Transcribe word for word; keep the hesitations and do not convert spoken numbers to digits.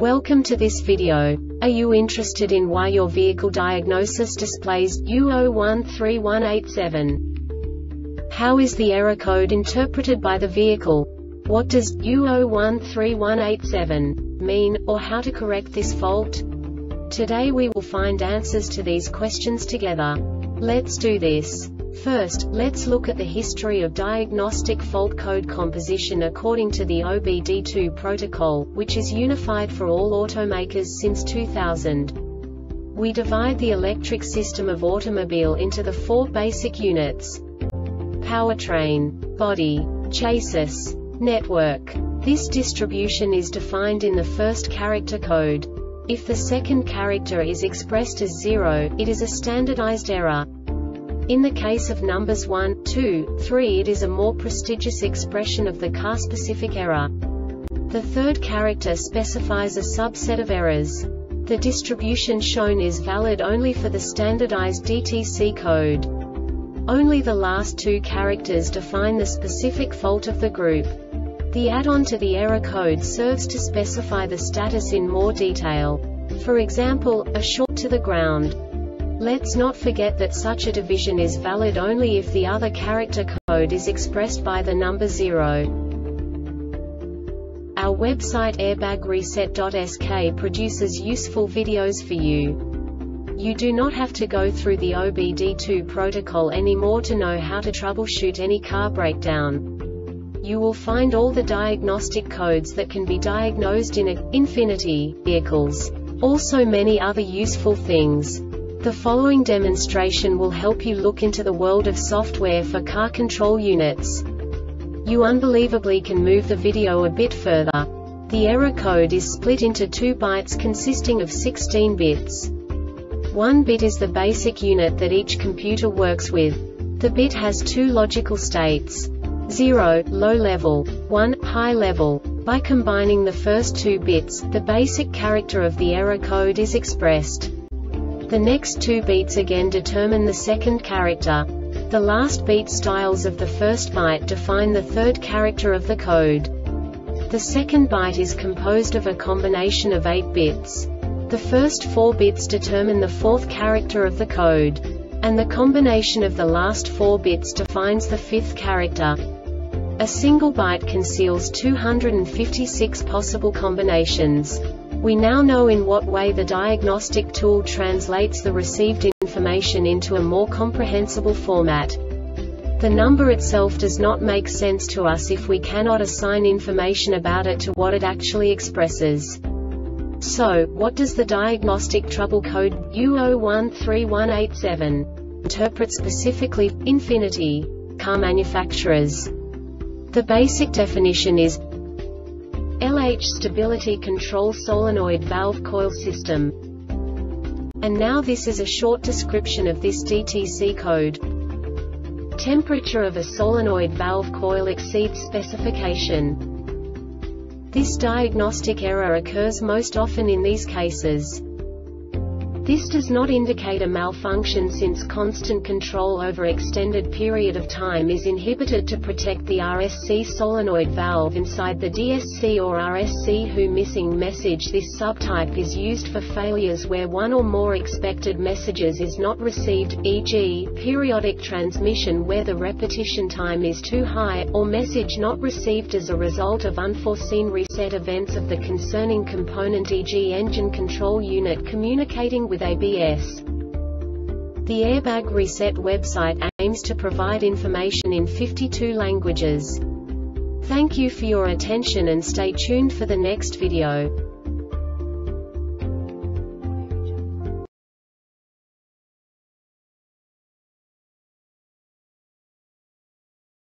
Welcome to this video. Are you interested in why your vehicle diagnosis displays U zero one three one eight seven? How is the error code interpreted by the vehicle? What does U zero one three one eight seven mean, or how to correct this fault? Today we will find answers to these questions together. Let's do this. First, let's look at the history of diagnostic fault code composition according to the O B D two protocol, which is unified for all automakers since two thousand. We divide the electric system of automobile into the four basic units: powertrain, body, chassis, network. This distribution is defined in the first character code. If the second character is expressed as zero, it is a standardized error. In the case of numbers one, two, three, it is a more prestigious expression of the car-specific error. The third character specifies a subset of errors. The distribution shown is valid only for the standardized D T C code. Only the last two characters define the specific fault of the group. The add-on to the error code serves to specify the status in more detail. For example, a short to the ground. Let's not forget that such a division is valid only if the other character code is expressed by the number zero. Our website airbag reset dot S K produces useful videos for you. You do not have to go through the O B D two protocol anymore to know how to troubleshoot any car breakdown. You will find all the diagnostic codes that can be diagnosed in a Infiniti vehicles. Also many other useful things. The following demonstration will help you look into the world of software for car control units. You unbelievably can move the video a bit further. The error code is split into two bytes consisting of sixteen bits. One bit is the basic unit that each computer works with. The bit has two logical states: zero, low level, one, high level. By combining the first two bits, the basic character of the error code is expressed. The next two beats again determine the second character. The last beat styles of the first byte define the third character of the code. The second byte is composed of a combination of eight bits. The first four bits determine the fourth character of the code. And the combination of the last four bits defines the fifth character. A single byte conceals two hundred fifty-six possible combinations. We now know in what way the diagnostic tool translates the received information into a more comprehensible format. The number itself does not make sense to us if we cannot assign information about it to what it actually expresses. So, what does the diagnostic trouble code U zero one three one eight seven interpret specifically for Infiniti car manufacturers? The basic definition is L H Stability Control Solenoid Valve Coil System. And now this is a short description of this D T C code. Temperature of a solenoid valve coil exceeds specification. This diagnostic error occurs most often in these cases. This does not indicate a malfunction since constant control over extended period of time is inhibited to protect the R S C solenoid valve inside the D S C or R S C who missing message. This subtype is used for failures where one or more expected messages is not received, for example, periodic transmission where the repetition time is too high, or message not received as a result of unforeseen reset events of the concerning component, for example engine control unit communicating with A B S. The Airbag Reset website aims to provide information in fifty-two languages. Thank you for your attention and stay tuned for the next video.